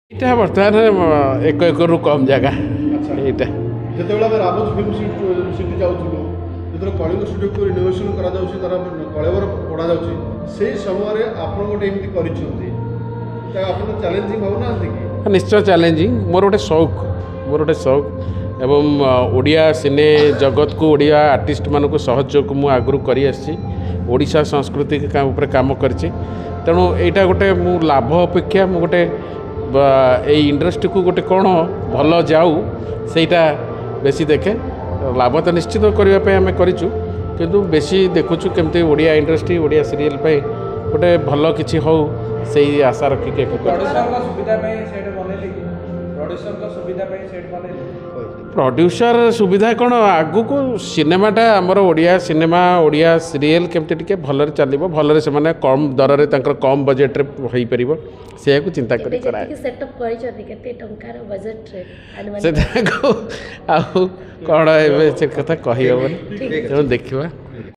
এটা বর্তমান 1 एकरु कम जगह अच्छा এইটা যেতବେଳେ ଆମେ ରାମୋଜ ଫିଲ୍ମ ସିଟି ଯାଉଥିଲୁ ଯେତେବେଳେ କଳିଙ୍ଗ ଷ୍ଟୁଡ଼ିଓକୁ ରିନୋଭେସନ୍ କରାଯାଉଛି ତାର କଳେବର ପଢ଼ାଯାଉଛି ସେଇ ସମୟରେ ଆପଣ ଗୋଟେ ଏମିତି କରିଛନ୍ତି ଆପଣ ଚ୍ୟାଲେଞ୍ଜିଂ ଭାବୁନାହାନ୍ତି କି? निश्चय चैलेंजिंग मोर गोटे शौक एवं ओडिया सिने जगत को ओडिया आर्टिस्ट मान को सहयोग मु आगु कर ओडिशा संस्कृति उपर काम करछि तेणु एटा गोटे मु लाभ अपेक्षा मु गोटे ए इंडस्ट्री को गोटे कौन भल जाऊ सेटा बेसी देखे लाभ तो निश्चित करने आम करूँ किंतु बेसी देखुचु केमती ओडिया इंडस्ट्री ओडिया सीरियल पे गोटे भल किसी हो से आशा रखिक प्रोड्यूसर सुविधा कौन आगु को सिनेमाटा आमर ओडिया सिनेमा ओडिया सीरियल केमती टिके भलरे चलिबो भलरे से माने कम दर रे तांकर कम बजेट रे होई परिबो से को चिंता करी करा सेटअप करि छथि केते टंकार बजेट रे से देखो आ कोन एबे से कथा कहि होबो देखिबा